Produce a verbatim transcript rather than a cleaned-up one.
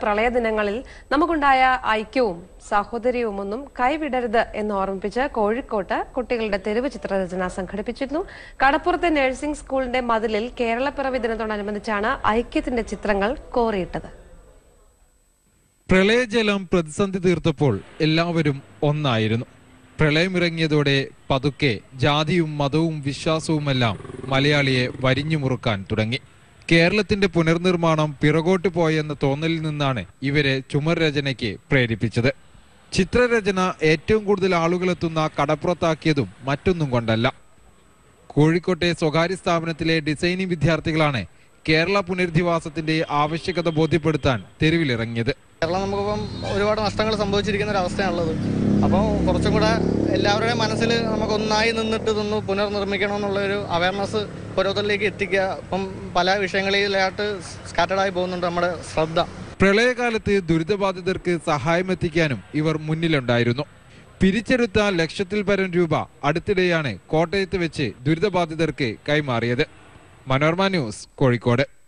പ്രളയ ദിനങ്ങളിൽ നമുക്കുണ്ടായ ഐക്യവും സാഹോദര്യവും ഒന്നും കൈവിടരുത് എന്ന് ഓർമ്മിപ്പിച്ച് കോഴിക്കോട്ട് കുട്ടികളുടെ തെരുവ് ചിത്രരചന സംഘടിപ്പിച്ചിരുന്നു. കടപ്പുറത്തെ നഴ്സിംഗ് സ്കൂളിന്റെ മതിലിൽ കേരളപ്പിറവി ദിനത്തോടനുബന്ധിച്ചാണ് ഐക്യത്തിന്റെ ചിത്രങ്ങൾ കോറിയിട്ടത്. പ്രളയജലം പ്രതിസന്ധി തീർത്തപ്പോൾ എല്ലാവരും ഒന്നായിരുന്നു. പ്രളയമിറങ്ങിയതോടെ പതുക്കെ ജാതിയും മതവും വിശ്വാസവുമെല്ലാം മലയാളിയെ വരിഞ്ഞു മുറുക്കാൻ തുടങ്ങി. കേരളത്തിന്റെ പുനർനിർമ്മാണം പിറകോട്ട് പോയെന്ന തോന്നലിൽ നിന്നാണ് ഇവരെ ചുമർരചനയ്ക്ക് പ്രേരിപ്പിച്ചത്. ചിത്രരചന ഏറ്റവും കൂടുതൽ ആളുകളെത്തുന്ന കടപ്പുറത്താക്കിയതും മറ്റൊന്നും കൊണ്ടല്ല. കോഴിക്കോട്ടെ സ്വകാര്യ സ്ഥാപനത്തിലെ ഡിസൈനിങ് വിദ്യാർത്ഥികളാണ് കേരള പുനരധിവാസത്തിന്റെ ആവശ്യകത ബോധ്യപ്പെടുത്താൻ തെരുവിലിറങ്ങിയത്. കേരളം നമുക്കിപ്പം ഒരുപാട് നഷ്ടങ്ങൾ സംഭവിച്ചിരിക്കുന്ന ഒരു അവസ്ഥയാണുള്ളത്. അപ്പോൾ കുറച്ചും കൂടെ എല്ലാവരുടെയും മനസ്സിൽ നമുക്ക് ഒന്നായി നിന്നിട്ട് ഇതൊന്ന് പുനർനിർമ്മിക്കണം എന്നുള്ളൊരു അവയർനെസ് ഓരോരുത്തരിലേക്ക് എത്തിക്കുക. ഇപ്പം പല വിഷയങ്ങളിലായിട്ട് സ്കാറ്റേഡായി പോകുന്നുണ്ട് നമ്മുടെ ശ്രദ്ധ. പ്രളയകാലത്ത് ദുരിതബാധിതർക്ക് സഹായം എത്തിക്കാനും ഇവർ മുന്നിലുണ്ടായിരുന്നു. പിരിച്ചെടുത്ത ലക്ഷത്തിൽ പരം രൂപ അടുത്തിടെയാണ് കോട്ടയത്ത് വെച്ച് ദുരിതബാധിതർക്ക് കൈമാറിയത്. മനോരമ ന്യൂസ്, കോഴിക്കോട്.